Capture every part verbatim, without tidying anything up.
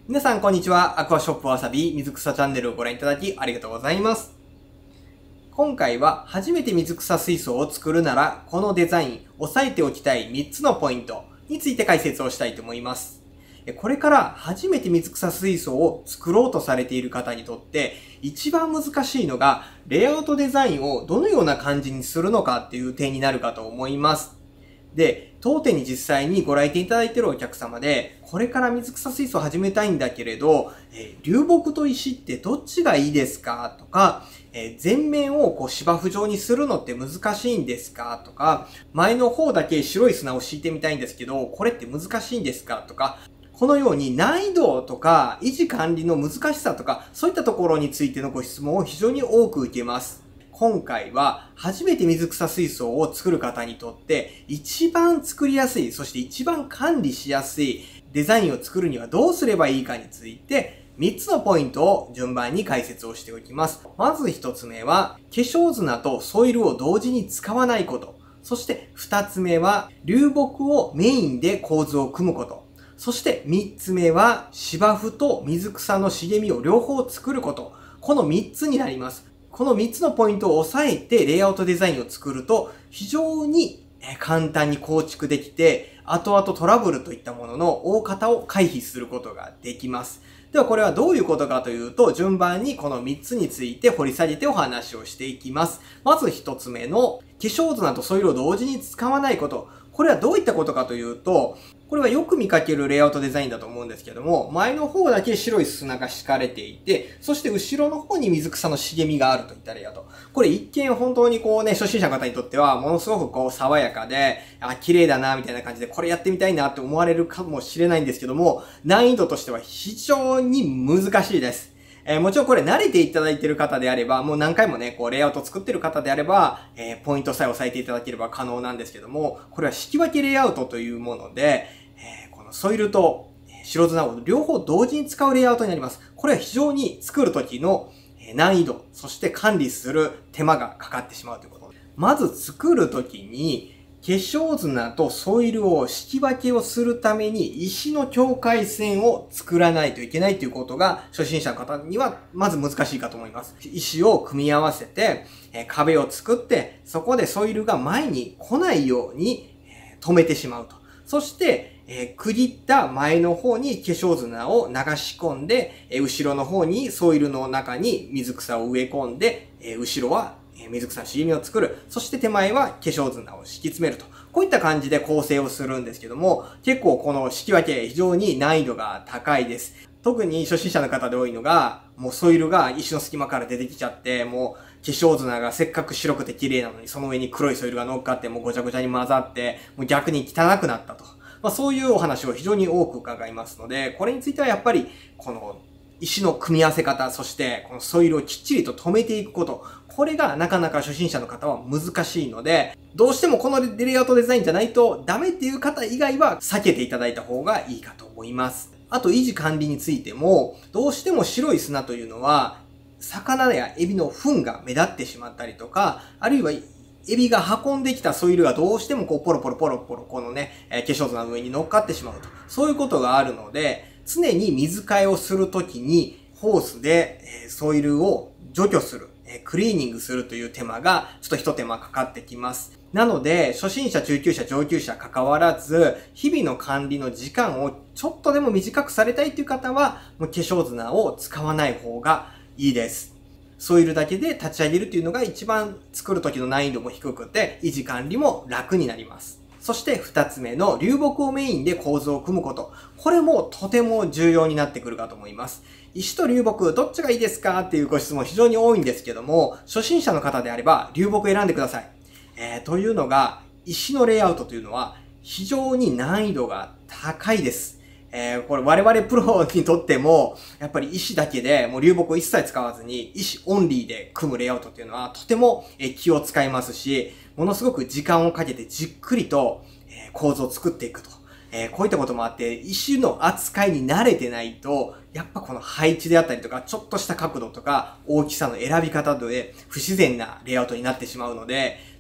皆さんこんにちは。アクアショップわさび水草チャンネルをご覧いただきありがとうございます。今回は初めて水草水槽を作るならこのデザイン、押さえておきたいみっつのポイントについて解説をしたいと思います。これから初めて水草水槽を作ろうとされている方にとって一番難しいのがレイアウトデザインをどのような感じにするのかっていう点になるかと思います。で、当店に実際にご来店いただいているお客様で、これから水草水槽を始めたいんだけれど、えー、流木と石ってどっちがいいですかとか、えー、全面をこう芝生状にするのって難しいんですかとか、前の方だけ白い砂を敷いてみたいんですけど、これって難しいんですかとか、このように難易度とか維持管理の難しさとか、そういったところについてのご質問を非常に多く受けます。今回は初めて水草水槽を作る方にとって一番作りやすい、そして一番管理しやすいデザインを作るにはどうすればいいかについてみっつのポイントを順番に解説をしておきます。まずひとつめは化粧砂とソイルを同時に使わないこと。そしてふたつめは流木をメインで構図を組むこと。そしてみっつめは芝生と水草の茂みを両方作ること。このみっつになります。このみっつのポイントを押さえてレイアウトデザインを作ると非常に簡単に構築できて後々トラブルといったものの大方を回避することができます。ではこれはどういうことかというと順番にこのみっつについて掘り下げてお話をしていきます。まずひとつめの化粧砂とソイルを同時に使わないこと。これはどういったことかというとこれはよく見かけるレイアウトデザインだと思うんですけども、前の方だけ白い砂が敷かれていて、そして後ろの方に水草の茂みがあるといったレイアウト。これ一見本当にこうね、初心者の方にとってはものすごくこう爽やかで、あ、綺麗だなみたいな感じでこれやってみたいなって思われるかもしれないんですけども、難易度としては非常に難しいです。えー、もちろんこれ慣れていただいている方であれば、もう何回もね、こうレイアウト作ってる方であれば、えー、ポイントさえ押さえていただければ可能なんですけども、これは引き分けレイアウトというもので、えー、このソイルと白砂を両方同時に使うレイアウトになります。これは非常に作る時の難易度、そして管理する手間がかかってしまうということ。まず作る時に、化粧砂とソイルを引き分けをするために石の境界線を作らないといけないということが初心者の方にはまず難しいかと思います。石を組み合わせて壁を作ってそこでソイルが前に来ないように止めてしまうと。そしてえー、区切った前の方に化粧砂を流し込んで、えー、後ろの方にソイルの中に水草を植え込んで、えー、後ろは水草の茂みを作る。そして手前は化粧砂を敷き詰めると。こういった感じで構成をするんですけども、結構この引き分け非常に難易度が高いです。特に初心者の方で多いのが、もうソイルが石の隙間から出てきちゃって、もう化粧砂がせっかく白くて綺麗なのに、その上に黒いソイルが乗っかって、もうごちゃごちゃに混ざって、もう逆に汚くなったと。まあそういうお話を非常に多く伺いますので、これについてはやっぱり、この石の組み合わせ方、そしてこのソイルをきっちりと止めていくこと、これがなかなか初心者の方は難しいので、どうしてもこのレイアウトデザインじゃないとダメっていう方以外は避けていただいた方がいいかと思います。あと維持管理についても、どうしても白い砂というのは、魚やエビの糞が目立ってしまったりとか、あるいはエビが運んできたソイルがどうしてもこうポロポロポロポロこのね、えー、化粧砂の上に乗っかってしまうと。そういうことがあるので、常に水替えをするときにホースで、えー、ソイルを除去する、えー、クリーニングするという手間がちょっと一手間かかってきます。なので、初心者、中級者、上級者関わらず、日々の管理の時間をちょっとでも短くされたいという方は、もう化粧砂を使わない方がいいです。ソイルだけで立ち上げるっていうのが一番作る時の難易度も低くて維持管理も楽になります。そして二つ目の流木をメインで構図を組むこと。これもとても重要になってくるかと思います。石と流木どっちがいいですかっていうご質問非常に多いんですけども、初心者の方であれば流木を選んでください。えー、というのが石のレイアウトというのは非常に難易度が高いです。えー、これ我々プロにとっても、やっぱり石だけで、もう流木を一切使わずに、石オンリーで組むレイアウトっていうのは、とても気を使いますし、ものすごく時間をかけてじっくりと構造を作っていくと。えー、こういったこともあって、石の扱いに慣れてないと、やっぱこの配置であったりとか、ちょっとした角度とか、大きさの選び方で不自然なレイアウトになってしまうので、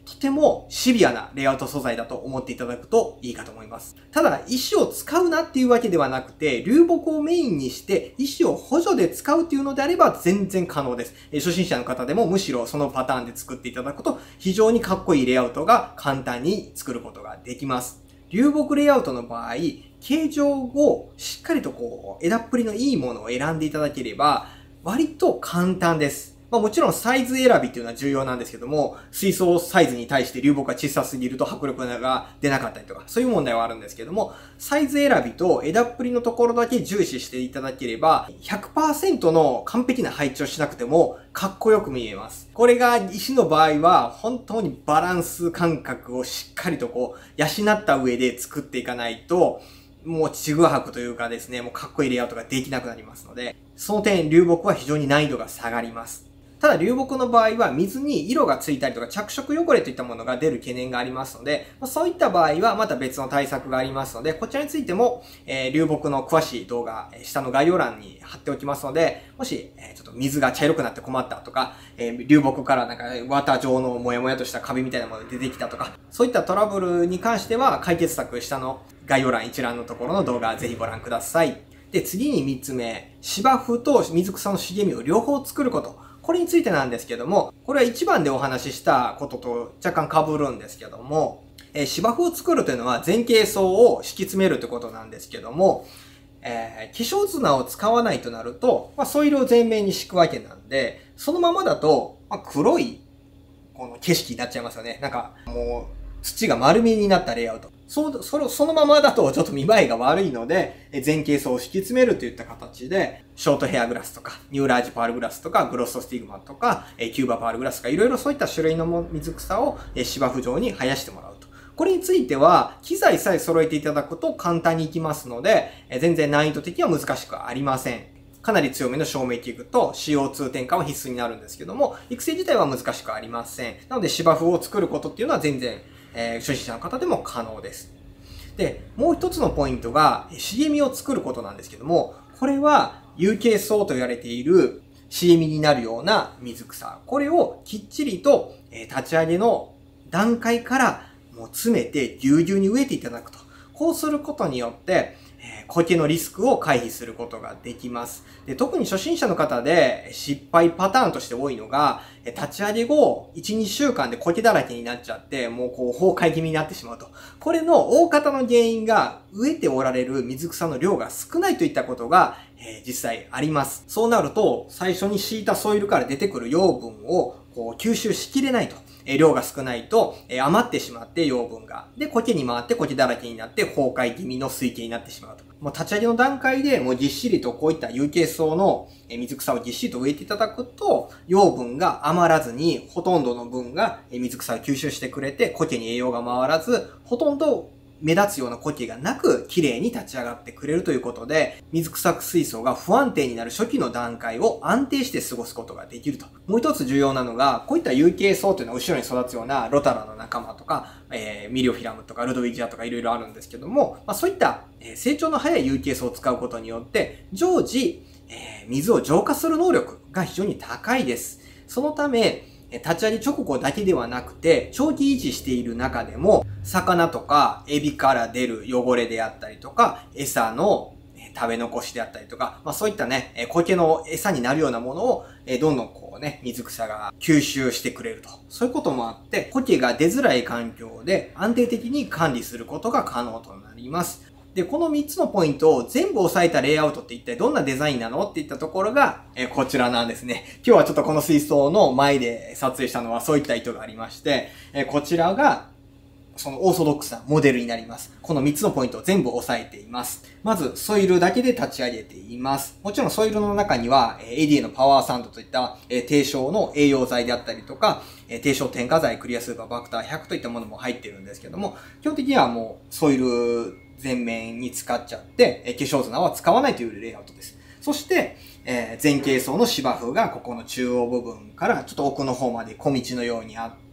とてもシビアなレイアウト素材だと思っていただくといいかと思います。ただ、石を使うなっていうわけではなくて、流木をメインにして石を補助で使うっていうのであれば全然可能です。初心者の方でもむしろそのパターンで作っていただくと非常にかっこいいレイアウトが簡単に作ることができます。流木レイアウトの場合、形状をしっかりとこう枝っぷりのいいものを選んでいただければ割と簡単です。まあもちろんサイズ選びっていうのは重要なんですけども、水槽サイズに対して流木が小さすぎると迫力が出なかったりとか、そういう問題はあるんですけども、サイズ選びと枝っぷりのところだけ重視していただければ、ひゃくパーセント の完璧な配置をしなくてもかっこよく見えます。これが石の場合は、本当にバランス感覚をしっかりとこう、養った上で作っていかないと、もうちぐはぐというかですね、もうかっこいいレイアウトができなくなりますので、その点流木は非常に難易度が下がります。ただ流木の場合は水に色がついたりとか着色汚れといったものが出る懸念がありますので、そういった場合はまた別の対策がありますので、こちらについても、えー、流木の詳しい動画、下の概要欄に貼っておきますので、もし、えー、ちょっと水が茶色くなって困ったとか、えー、流木からなんか綿状のもやもやとしたカビみたいなものが出てきたとか、そういったトラブルに関しては解決策下の概要欄一覧のところの動画ぜひご覧ください。で、次にみっつめ、芝生と水草の茂みを両方作ること。これについてなんですけども、これはいちばんでお話ししたことと若干被るんですけども、えー、芝生を作るというのは前傾層を敷き詰めるということなんですけども、えー、化粧砂を使わないとなると、まあ、ソイルを全面に敷くわけなんで、そのままだと、まあ、黒いこの景色になっちゃいますよね。なんかもう土が丸見えになったレイアウト。そう、それ、そのままだとちょっと見栄えが悪いので、前傾層を敷き詰めるといった形で、ショートヘアグラスとか、ニューラージパールグラスとか、グロストスティグマとか、キューバパールグラスとか、いろいろそういった種類の水草を芝生状に生やしてもらうと。これについては、機材さえ揃えていただくと簡単にいきますので、全然難易度的には難しくありません。かなり強めの照明器具と シーオーツー 点火は必須になるんですけども、育成自体は難しくありません。なので芝生を作ることっていうのは全然、えー、初心者の方でも可能です。で、もう一つのポイントが、茂みを作ることなんですけども、これは有形層と言われている茂みになるような水草。これをきっちりと、えー、立ち上げの段階からもう詰めてぎゅうぎゅうに植えていただくと。こうすることによって、えー、苔のリスクを回避することができます。で、特に初心者の方で失敗パターンとして多いのが、立ち上げ後、いち、にしゅうかんで苔だらけになっちゃって、もうこう崩壊気味になってしまうと。これの大方の原因が、植えておられる水草の量が少ないといったことが、えー、実際あります。そうなると、最初に敷いたソイルから出てくる養分をこう吸収しきれないと。えー、量が少ないと、えー、余ってしまって養分が。で、苔に回って苔だらけになって崩壊気味の水形になってしまうと。もう立ち上げの段階でもうぎっしりとこういった有形層の水草をぎっしりと植えていただくと、養分が余らずにほとんどの分が水草を吸収してくれて、苔に栄養が回らず、ほとんど目立つような苔がなく綺麗に立ち上がってくれるということで、水草水槽が不安定になる初期の段階を安定して過ごすことができると。もう一つ重要なのが、こういった有形層というのは後ろに育つようなロタラの仲間とか、えー、ミリオフィラムとかルドウィジアとかいろいろあるんですけども、まあ、そういった成長の早い有形層を使うことによって、常時、えー、水を浄化する能力が非常に高いです。そのため、立ち上げ直後だけではなくて、長期維持している中でも、魚とかエビから出る汚れであったりとか、餌の食べ残しであったりとか、まあそういったね、苔の餌になるようなものを、どんどんこうね、水草が吸収してくれると。そういうこともあって、苔が出づらい環境で安定的に管理することが可能となります。で、このみっつのポイントを全部押さえたレイアウトって一体どんなデザインなのっていったところが、えこちらなんですね。今日はちょっとこの水槽の前で撮影したのはそういった意図がありまして、えこちらがそのオーソドックスなモデルになります。このみっつのポイントを全部押さえています。まず、ソイルだけで立ち上げています。もちろんソイルの中には エーディー のパワーサンドといった低床の栄養剤であったりとか、低床添加剤、クリアスーパー、バクターひゃくといったものも入ってるんですけども、基本的にはもうソイル全面に使っちゃって、化粧砂は使わないというレイアウトです。そして、えー、前傾層の芝生がここの中央部分からちょっと奥の方まで小道のようにあって、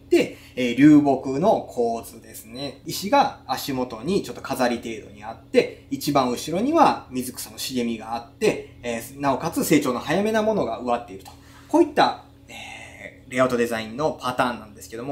えー、流木の構図ですね。石が足元にちょっと飾り程度にあって、一番後ろには水草の茂みがあって、えー、なおかつ成長の早めなものが植わっていると。こういった、えー、レイアウトデザインのパターンなんですけども、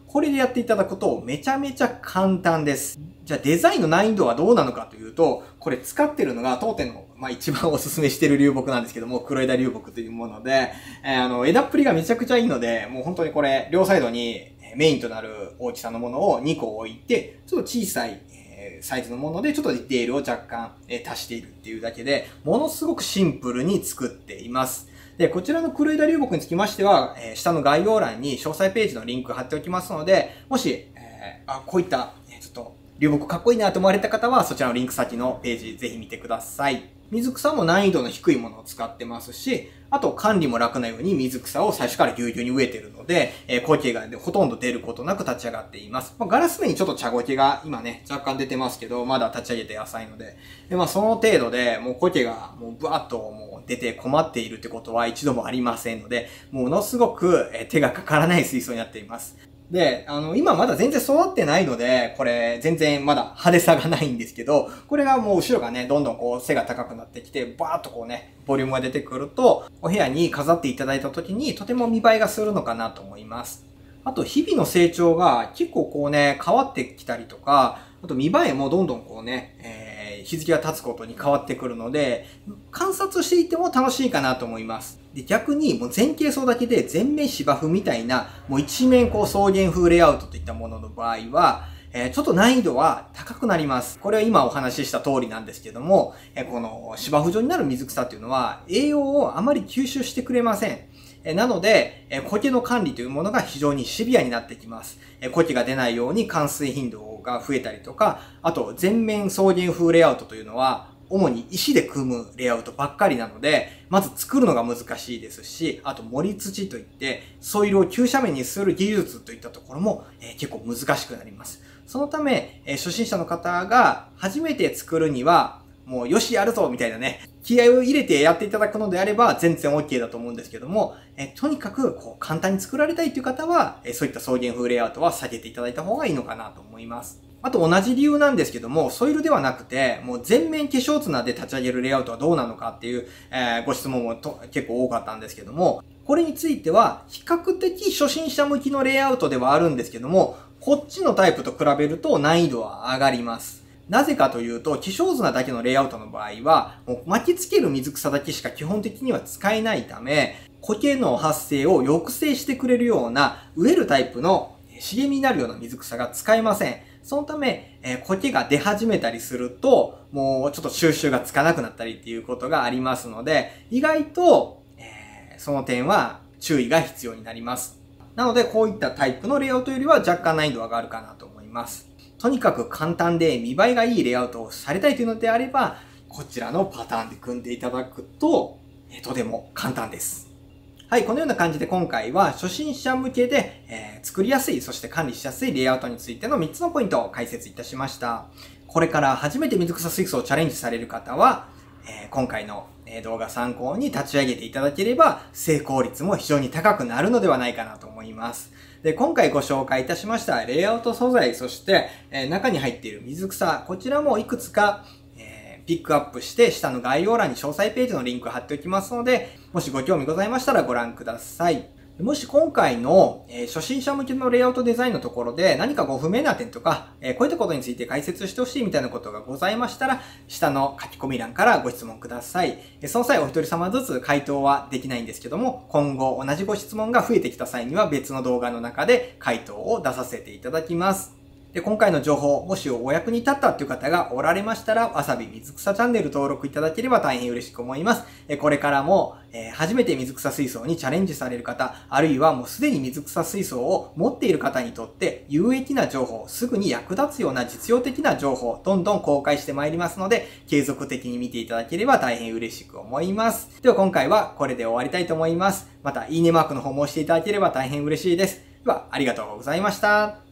これでやっていただくとめちゃめちゃ簡単です。じゃあデザインの難易度はどうなのかというと、これ使ってるのが当店の、まあ、一番おすすめしてる流木なんですけども、黒枝流木というもので、えー、あの、枝っぷりがめちゃくちゃいいので、もう本当にこれ、両サイドにメインとなる大きさのものをにこ置いて、ちょっと小さいサイズのものでちょっとディテールを若干足しているっていうだけで、ものすごくシンプルに作っています。で、こちらの黒枝流木につきましては、えー、下の概要欄に詳細ページのリンク貼っておきますので、もし、えー、あ、こういった、えー、ちょっと、流木かっこいいなと思われた方は、そちらのリンク先のページぜひ見てください。水草も難易度の低いものを使ってますし、あと管理も楽なように水草を最初からぎゅうぎゅうに植えているので、えー、苔がほとんど出ることなく立ち上がっています。まあ、ガラス面にちょっと茶苔が今ね、若干出てますけど、まだ立ち上げて浅いので。で、まあその程度で、もう苔がもうブワッともう出て困っているってことは一度もありませんので、ものすごく手がかからない水槽になっています。で、あの、今まだ全然育ってないので、これ全然まだ派手さがないんですけど、これがもう後ろがね、どんどんこう背が高くなってきて、バーッとこうね、ボリュームが出てくると、お部屋に飾っていただいた時にとても見栄えがするのかなと思います。あと、日々の成長が結構こうね、変わってきたりとか、あと見栄えもどんどんこうね、えー、日付が経つことに変わってくるので、観察していても楽しいかなと思います。で、逆にもう前傾層だけで全面芝生みたいな、もう一面こう草原風レイアウトといったものの場合は、えー、ちょっと難易度は高くなります。これは今お話しした通りなんですけども、えー、この芝生状になる水草っていうのは栄養をあまり吸収してくれません。えー、なので、えー、苔の管理というものが非常にシビアになってきます。えー、苔が出ないように冠水頻度が増えたりとか、あと全面草原風レイアウトというのは、主に石で組むレイアウトばっかりなので、まず作るのが難しいですし、あと盛り土といって、ソイルを急斜面にする技術といったところも、えー、結構難しくなります。そのため、えー、初心者の方が初めて作るには、もうよしやるぞみたいなね、気合を入れてやっていただくのであれば全然 OK だと思うんですけども、えー、とにかくこう簡単に作られたいという方は、えー、そういった草原風レイアウトは避けていただいた方がいいのかなと思います。あと同じ理由なんですけども、ソイルではなくて、もう全面化粧綱で立ち上げるレイアウトはどうなのかっていう、えー、ご質問もと結構多かったんですけども、これについては比較的初心者向きのレイアウトではあるんですけども、こっちのタイプと比べると難易度は上がります。なぜかというと、化粧綱だけのレイアウトの場合は、もう巻きつける水草だけしか基本的には使えないため、苔の発生を抑制してくれるような、植えるタイプの茂みになるような水草が使えません。そのため、えー、苔が出始めたりすると、もうちょっと収集がつかなくなったりっていうことがありますので、意外と、えー、その点は注意が必要になります。なので、こういったタイプのレイアウトよりは若干難易度が上がるかなと思います。とにかく簡単で見栄えがいいレイアウトをされたいというのであれば、こちらのパターンで組んでいただくと、えー、とても簡単です。はい、このような感じで今回は初心者向けで、えー、作りやすい、そして管理しやすいレイアウトについてのみっつのポイントを解説いたしました。これから初めて水草水槽をチャレンジされる方は、えー、今回の動画参考に立ち上げていただければ成功率も非常に高くなるのではないかなと思います。で、今回ご紹介いたしましたレイアウト素材、そして、えー、中に入っている水草、こちらもいくつかピックアップして下の概要欄に詳細ページのリンク貼っておきますので、もしご興味ございましたらご覧ください。もし今回の、えー、初心者向けのレイアウトデザインのところで何かご不明な点とか、えー、こういったことについて解説してほしいみたいなことがございましたら、下の書き込み欄からご質問ください。えー、その際お一人様ずつ回答はできないんですけども、今後同じご質問が増えてきた際には別の動画の中で回答を出させていただきます。で、今回の情報、もしお役に立ったという方がおられましたら、わさび水草チャンネル登録いただければ大変嬉しく思います。これからも、えー、初めて水草水槽にチャレンジされる方、あるいはもうすでに水草水槽を持っている方にとって有益な情報、すぐに役立つような実用的な情報、どんどん公開してまいりますので、継続的に見ていただければ大変嬉しく思います。では今回はこれで終わりたいと思います。また、いいねマークの方も押していただければ大変嬉しいです。では、ありがとうございました。